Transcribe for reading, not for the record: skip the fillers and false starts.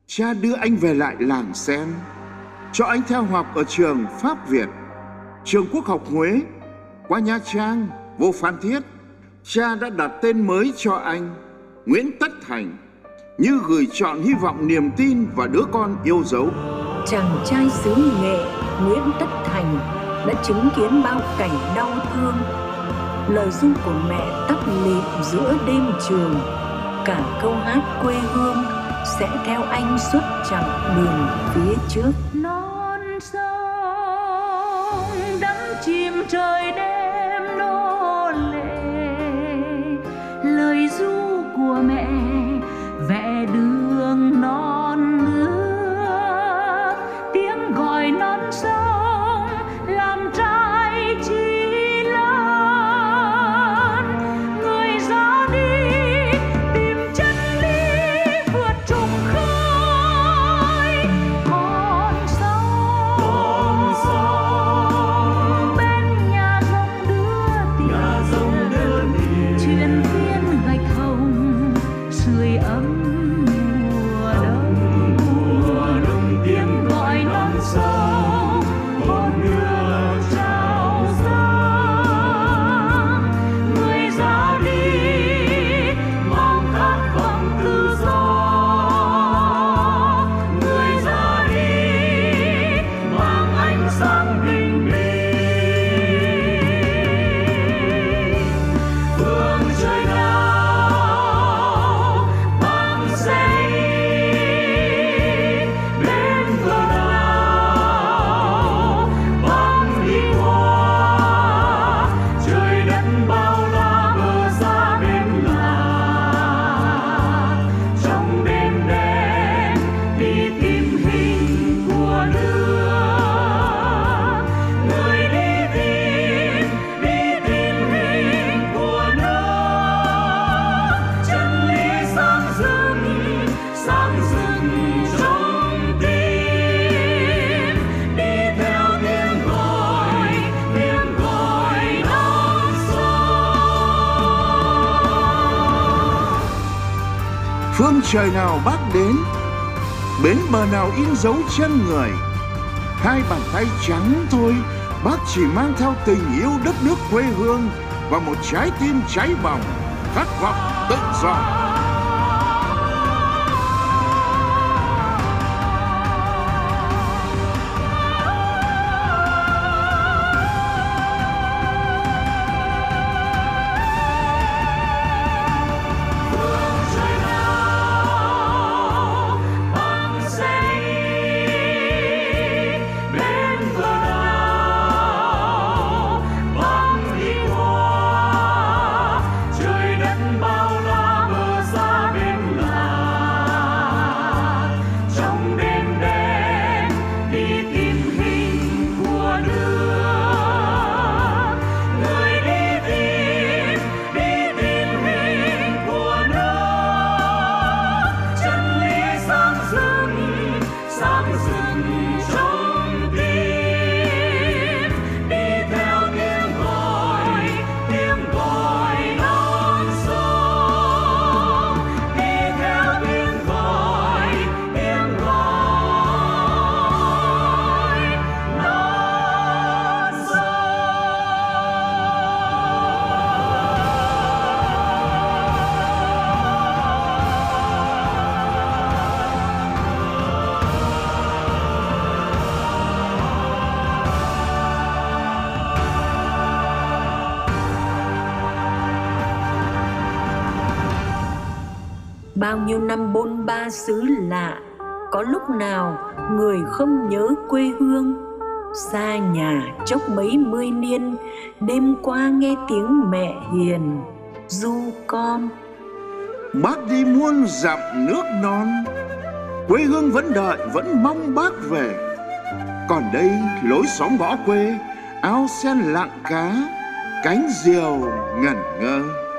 cha đưa anh về lại làng Sen, cho anh theo học ở trường Pháp Việt, trường Quốc học Huế, qua Nha Trang, vô Phan Thiết. Cha đã đặt tên mới cho anh, Nguyễn Tất Thành, như gửi trọn hy vọng, niềm tin và đứa con yêu dấu. Chàng trai xứ Nghệ Nguyễn Tất Thành đã chứng kiến bao cảnh đau thương. Lời ru của mẹ tắt lịm giữa đêm trường. Cả câu hát quê hương sẽ theo anh suốt chặng đường phía trước. Non sông đắm chìm trời đêm nô lệ, lời ru của mẹ vẽ đường non nước, tiếng gọi non sông làm trai chi lớn. Người ra đi tìm chân lý vượt trùng khơi, con sông bên nhà rồng đưa tiền, chuyện viên gạch hồng sưởi ấm mùa đông, tiếng gọi non sông hồn nước trao dâng. Người ra đi mang khát vọng tự do, người ra đi mang ánh sáng bình minh. Phương trời nào bạn sẽ đi, bên bờ nào bạn đi qua, trời đất bao la bờ xa bên làng. Trong đêm đen đi tìm hình của nước, người đi tìm hình của nước. Chân lý sáng rừng trong tim, đi theo tiếng gọi non sông. Phương trời nào bác đến, bến bờ nào in dấu chân người. Hai bàn tay trắng thôi, bác chỉ mang theo tình yêu đất nước quê hương và một trái tim cháy bỏng, khát vọng tự do. Trời nào bạn sẽ đi, bên bờ nào bạn đi qua, trời đất bao la bờ xa bên làng. Trong đêm đen đi tìm hình của nước, người đi tìm hình của nước. Chân lý sáng rừng trong tim, đi theo tiếng gọi non sông, đi theo tiếng gọi non sông. Bao nhiêu năm bôn ba xứ lạ, có lúc nào người không nhớ quê hương. Xa nhà chốc mấy mươi niên, đêm qua nghe tiếng mẹ hiền ru con. Bác đi muôn dặm nước non, quê hương vẫn đợi, vẫn mong bác về. Còn đây lối xóm ngõ quê, ao sen lặng cá, cánh diều ngẩn ngơ.